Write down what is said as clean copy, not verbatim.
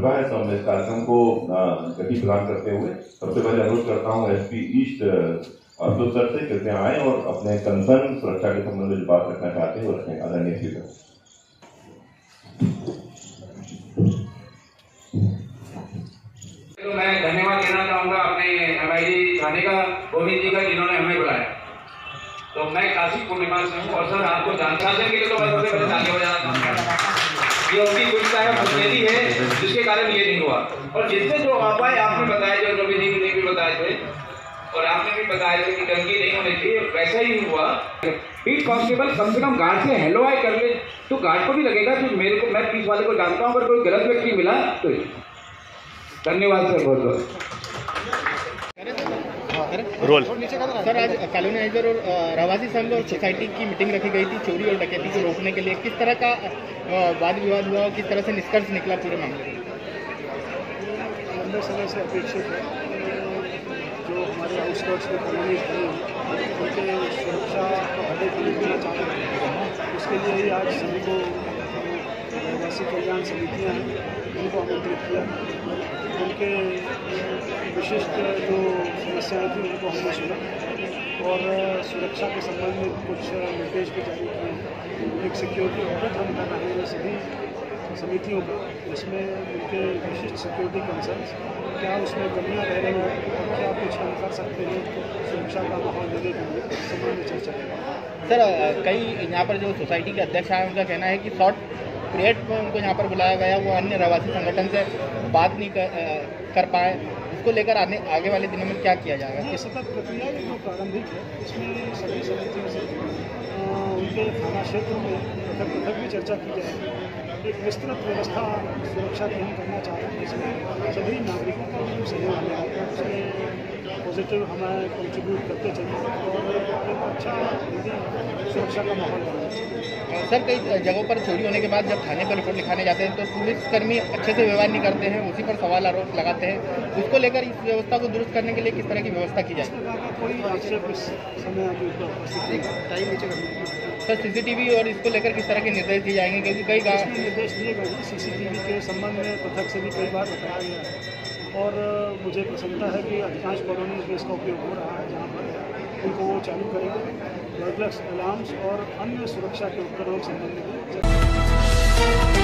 चुका है। तो मैं इस कार्यक्रम को गति प्रदान करते हुए सबसे पहले अनुरोध करता हूँ एसपी ईस्ट अशोक सर से कृपया आए और अपने कंसर्न सुरक्षा के संबंध में जो बात रखना चाहते हैं वो रखें। आदरणीय स्पीकर। तो मैं धन्यवाद देना चाहूँगा अपने एमआईजी थाने का, गोविंद जी का, जिन्होंने हमें बुलाया। तो मैं काशी पूर्णिमा से हूँ और सर आपको जानकारी के लिए तो मैं सबसे पहले ताली बजाना चाहूँगा। ये उनकी कुछ मुश्किल है जिसके कारण ये नहीं हुआ। और जितने जो अफवाहें आपने बताए, जो रवि जी ने भी बताए थे और आपने भी बताया था कि टंकी नहीं होनी चाहिए, वैसा ही हुआ। बीट कांस्टेबल कम से कम गार्ड से हेलो हाय कर ले तो गार्ड को भी लगेगा कि मेरे को, मैं पुलिस वाले को जानता हूँ, अगर कोई गलत व्यक्ति मिला तो। धन्यवाद सर, बहुत बहुत। रोल सर, आज कॉलोनाइजर और रहवासी संघ और सोसाइटी की मीटिंग रखी गई थी चोरी और डकैती को रोकने के लिए। किस तरह का वाद विवाद हुआ और किस तरह से निष्कर्ष निकला पूरे मामले में? लंबे समय से अपेक्षित है जो हमारे आउटस्कर्ट्स में कॉलोनीज बनी उनके सुरक्षा को हटे देना चाहते हैं। उसके लिए ही आज सभी को रहवासी कल्याण समितियाँ हैं उनको आमंत्रित किया। उनके विशिष्ट जो समस्याएं थी उनको हमने सुना और सुरक्षा के संबंध में कुछ निर्देश भी जारी किए। एक सिक्योरिटी ऑडिट हम कर रहे हैं सभी समितियों का, जिसमें उनके विशिष्ट सिक्योरिटी कंसर्न्स क्या उसमें कमियाँ रह रही हैं और क्या कुछ हम कर सकते हैं सुरक्षा का माहौल देने के लिए संबंध में चर्चा करें। सर, कई यहाँ पर जो सोसाइटी के अध्यक्ष हैं उनका कहना है कि शॉर्ट पीरियड में उनको यहाँ पर बुलाया गया, वो अन्य रहवासी संगठन से बात नहीं कर पाए। इसको लेकर आगे वाले दिनों में क्या किया जाएगा? ये सतत प्रक्रिया जो प्रारंभिक है इसमें सभी समितियों से उनके थाना क्षेत्र में पृथक भी चर्चा की जाएगी। एक विस्तृत व्यवस्था सुरक्षा की हम करना चाहते हैं जिसमें सभी नागरिकों को सहयोग मिलेगा, उसमें पॉजिटिव हमें कंट्रीब्यूट करते चलिए और एक अच्छा सुरक्षा का माहौल बनाए। सर, कई जगहों पर चोरी होने के बाद जब थाने पर रिपोर्ट लिखाने जाते हैं तो पुलिसकर्मी अच्छे से व्यवहार नहीं करते हैं, उसी पर सवाल आरोप लगाते हैं। उसको लेकर इस व्यवस्था को दुरुस्त करने के लिए किस तरह की व्यवस्था की जाए? कोई आक्षेप इस समय सर, सीसीटीवी और इसको लेकर किस तरह के निर्देश दिए जाएंगे? क्योंकि कई निर्देश दिए गए हैं। सीसीटीवी के संबंध में पृथक से भी कई बार बताया गया है और मुझे प्रसन्नता है कि अधिकांश कॉलोनीज में इसका उपयोग हो रहा है। जहाँ पर उनको वो चालू करेंगे, बर्डलक्स अलार्म्स और अन्य सुरक्षा के उपकरणों से संबंधित